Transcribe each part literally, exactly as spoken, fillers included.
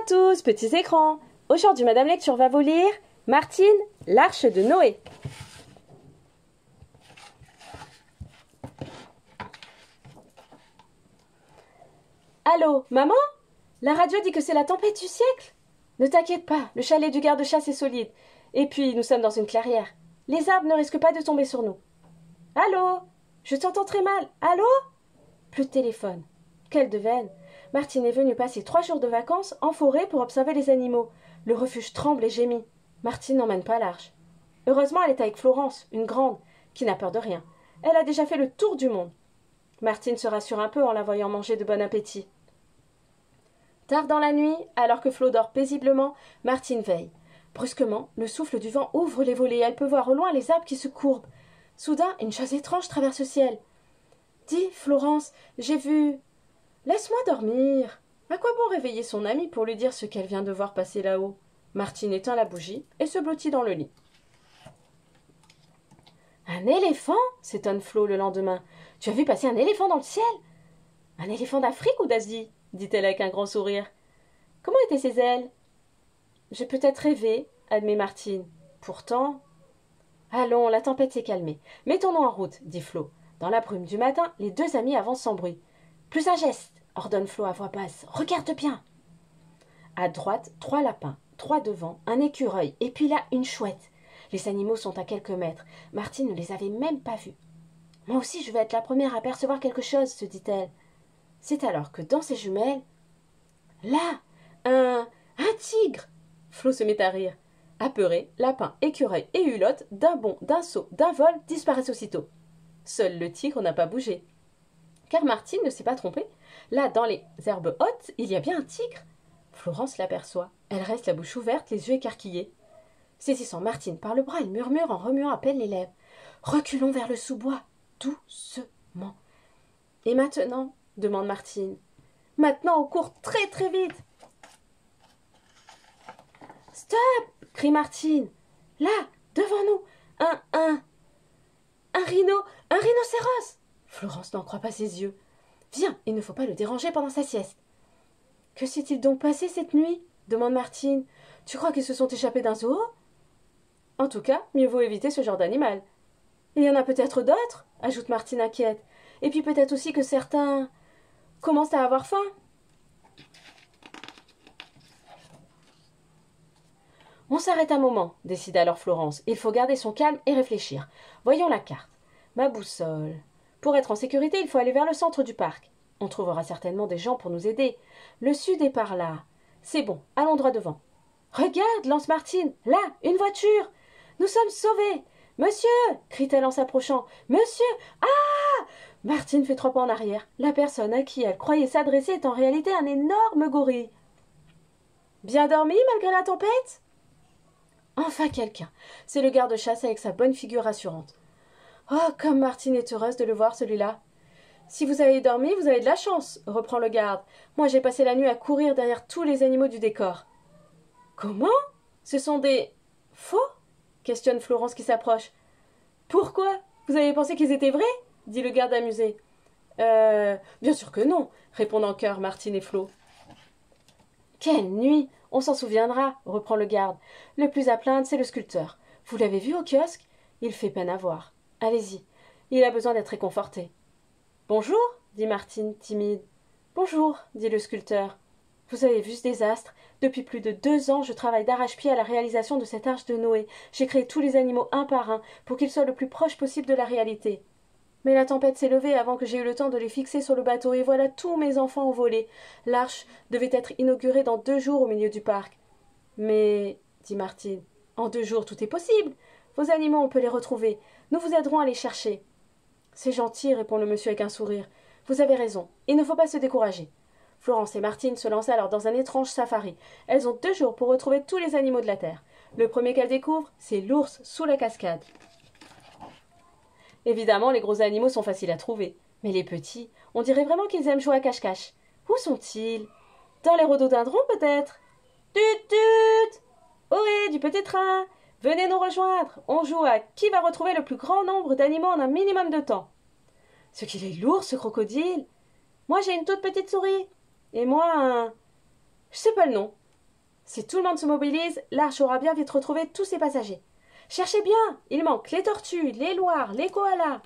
tous, petits écrans. Aujourd'hui, Madame Lecture va vous lire Martine, l'Arche de Noé. Allô, maman? La radio dit que c'est la tempête du siècle? Ne t'inquiète pas, le chalet du garde-chasse est solide. Et puis, nous sommes dans une clairière. Les arbres ne risquent pas de tomber sur nous. Allô? Je t'entends très mal. Allô? Plus de téléphone. Quelle devaine! Martine est venue passer trois jours de vacances en forêt pour observer les animaux. Le refuge tremble et gémit. Martine n'emmène pas large. Heureusement, elle est avec Florence, une grande, qui n'a peur de rien. Elle a déjà fait le tour du monde. Martine se rassure un peu en la voyant manger de bon appétit. Tard dans la nuit, alors que Flo dort paisiblement, Martine veille. Brusquement, le souffle du vent ouvre les volets et elle peut voir au loin les arbres qui se courbent. Soudain, une chose étrange traverse le ciel. « Dis, Florence, j'ai vu… » « Laisse-moi dormir. » À quoi bon réveiller son amie pour lui dire ce qu'elle vient de voir passer là-haut? Martine éteint la bougie et se blottit dans le lit. « Un éléphant ?» s'étonne Flo le lendemain. « Tu as vu passer un éléphant dans le ciel? »« Un éléphant d'Afrique ou d'Asie ?» dit-elle avec un grand sourire. « Comment étaient ses ailes ?»« J'ai peut-être rêvé, » admet Martine. « Pourtant… » « Allons, la tempête s'est calmée. Mettons-nous en route, dit Flo. Dans la brume du matin, les deux amis avancent sans bruit. « Plus un geste !» ordonne Flo à voix basse. « Regarde bien !» À droite, trois lapins, trois devant, un écureuil, et puis là, une chouette. Les animaux sont à quelques mètres. Martine ne les avait même pas vus. « Moi aussi, je vais être la première à percevoir quelque chose, » se dit-elle. C'est alors que dans ses jumelles… Là, un… un tigre. Flo se met à rire. Apeurés, lapins, écureuils et hulottes, d'un bond, d'un saut, d'un vol, disparaissent aussitôt. Seul le tigre n'a pas bougé. Car Martine ne s'est pas trompée. Là, dans les herbes hautes, il y a bien un tigre. Florence l'aperçoit. Elle reste la bouche ouverte, les yeux écarquillés. Saisissant Martine par le bras, elle murmure en remuant à peine les lèvres. « Reculons vers le sous-bois, doucement. »« Et maintenant ?» demande Martine. « Maintenant, on court très très vite. »« Stop !» crie Martine. « Là, devant nous, un… un… un rhino, un rhinocéros !» Florence n'en croit pas ses yeux. « Viens, il ne faut pas le déranger pendant sa sieste. »« Que s'est-il donc passé cette nuit ?» demande Martine. « Tu crois qu'ils se sont échappés d'un zoo ?»« En tout cas, mieux vaut éviter ce genre d'animal. »« Il y en a peut-être d'autres ?» ajoute Martine inquiète. « Et puis peut-être aussi que certains… commencent à avoir faim. » « On s'arrête un moment, décide alors Florence. Il faut garder son calme et réfléchir. Voyons la carte. Ma boussole. Pour être en sécurité, il faut aller vers le centre du parc. On trouvera certainement des gens pour nous aider. Le sud est par là. C'est bon, allons droit devant. Regarde, lance Martine. Là, une voiture. Nous sommes sauvés. Monsieur, crie-t-elle en s'approchant. Monsieur. Ah! Martine fait trois pas en arrière. La personne à qui elle croyait s'adresser est en réalité un énorme gorille. Bien dormi malgré la tempête? Enfin quelqu'un. C'est le garde-chasse avec sa bonne figure rassurante. Oh, comme Martine est heureuse de le voir, celui-là. Si vous avez dormi, vous avez de la chance, reprend le garde. Moi, j'ai passé la nuit à courir derrière tous les animaux du décor. Comment? Ce sont des… faux? Questionne Florence qui s'approche. Pourquoi? Vous avez pensé qu'ils étaient vrais? Dit le garde amusé. Euh… Bien sûr que non, répondent en chœur Martine et Flo. Quelle nuit! On s'en souviendra, reprend le garde. Le plus à plaindre, c'est le sculpteur. Vous l'avez vu au kiosque? Il fait peine à voir. Allez-y, il a besoin d'être réconforté. Bonjour, dit Martine, timide. Bonjour, dit le sculpteur. Vous avez vu ce désastre? Depuis plus de deux ans, je travaille d'arrache-pied à la réalisation de cette arche de Noé. J'ai créé tous les animaux un par un pour qu'ils soient le plus proches possible de la réalité. Mais la tempête s'est levée avant que j'aie eu le temps de les fixer sur le bateau, et voilà tous mes enfants ont volé. L'arche devait être inaugurée dans deux jours au milieu du parc. Mais, dit Martine, en deux jours tout est possible. Vos animaux, on peut les retrouver. Nous vous aiderons à les chercher. C'est gentil, répond le monsieur avec un sourire. Vous avez raison, il ne faut pas se décourager. Florence et Martine se lancent alors dans un étrange safari. Elles ont deux jours pour retrouver tous les animaux de la terre. Le premier qu'elles découvrent, c'est l'ours sous la cascade. Évidemment, les gros animaux sont faciles à trouver. Mais les petits, on dirait vraiment qu'ils aiment jouer à cache-cache. Où sont-ils? Dans les rhododendrons, peut-être? Tut tut! Ohé, du petit train! Venez nous rejoindre! On joue à qui va retrouver le plus grand nombre d'animaux en un minimum de temps. Ce qu'il est lourd, ce crocodile! Moi, j'ai une toute petite souris. Et moi, un… Je sais pas le nom. Si tout le monde se mobilise, l'arche aura bien vite retrouvé tous ses passagers. Cherchez bien, il manque les tortues, les loirs, les koalas.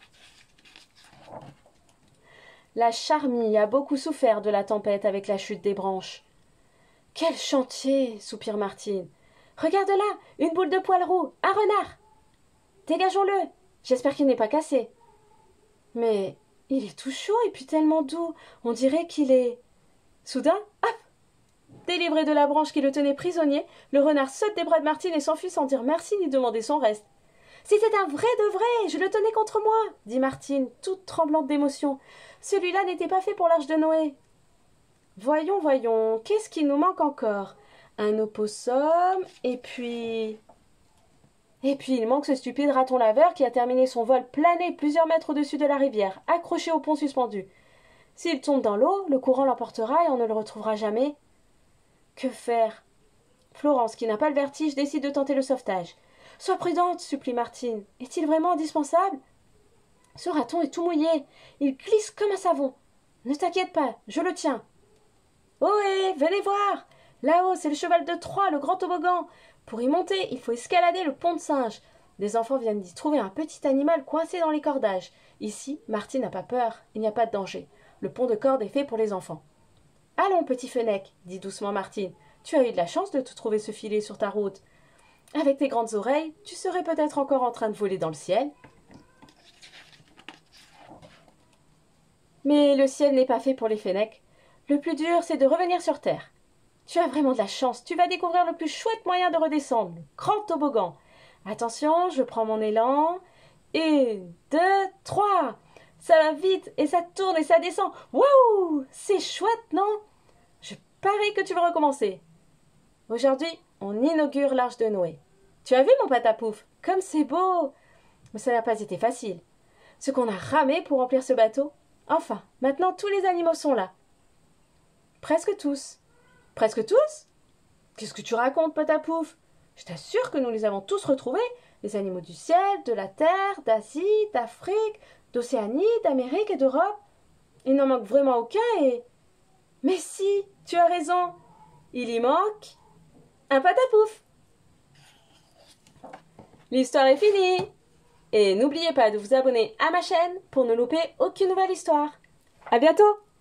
La charmille a beaucoup souffert de la tempête avec la chute des branches. Quel chantier, soupire Martine. Regarde là, une boule de poil roux, un renard. Dégageons-le, j'espère qu'il n'est pas cassé. Mais il est tout chaud et puis tellement doux, on dirait qu'il est... Soudain, hop! Délivré de la branche qui le tenait prisonnier, le renard saute des bras de Martine et s'enfuit sans dire merci ni demander son reste. C'était un vrai de vrai, je le tenais contre moi, dit Martine, toute tremblante d'émotion. Celui-là n'était pas fait pour l'arche de Noé. Voyons, voyons, qu'est-ce qui nous manque encore? Un opossum, et puis... Et puis il manque ce stupide raton laveur qui a terminé son vol plané plusieurs mètres au-dessus de la rivière, accroché au pont suspendu. S'il tombe dans l'eau, le courant l'emportera et on ne le retrouvera jamais. Que faire? Florence, qui n'a pas le vertige, décide de tenter le sauvetage. Sois prudente, supplie Martine. Est-il vraiment indispensable? Ce raton est tout mouillé. Il glisse comme un savon. Ne t'inquiète pas, je le tiens. Ohé, venez voir! Là-haut, c'est le cheval de Troie, le grand toboggan. Pour y monter, il faut escalader le pont de singe. Les enfants viennent d'y trouver un petit animal coincé dans les cordages. Ici, Martine n'a pas peur, il n'y a pas de danger. Le pont de corde est fait pour les enfants. Allons, petit Fenech, dit doucement Martine. Tu as eu de la chance de te trouver ce filet sur ta route. Avec tes grandes oreilles, tu serais peut-être encore en train de voler dans le ciel. Mais le ciel n'est pas fait pour les Fennecs. Le plus dur, c'est de revenir sur terre. Tu as vraiment de la chance, tu vas découvrir le plus chouette moyen de redescendre, le grand toboggan. Attention, je prends mon élan. Une, deux, trois. Ça va vite et ça tourne et ça descend. Wouh! C'est chouette, non? Je parie que tu vas recommencer. Aujourd'hui, on inaugure l'arche de Noé. Tu as vu mon patapouf? Comme c'est beau! Mais ça n'a pas été facile. Ce qu'on a ramé pour remplir ce bateau. Enfin, maintenant tous les animaux sont là. Presque tous. Presque tous? Qu'est-ce que tu racontes, patapouf? Je t'assure que nous les avons tous retrouvés, les animaux du ciel, de la terre, d'Asie, d'Afrique, d'Océanie, d'Amérique et d'Europe. Il n'en manque vraiment aucun et... Mais si, tu as raison, il y manque un patapouf. L'histoire est finie. Et n'oubliez pas de vous abonner à ma chaîne pour ne louper aucune nouvelle histoire. À bientôt!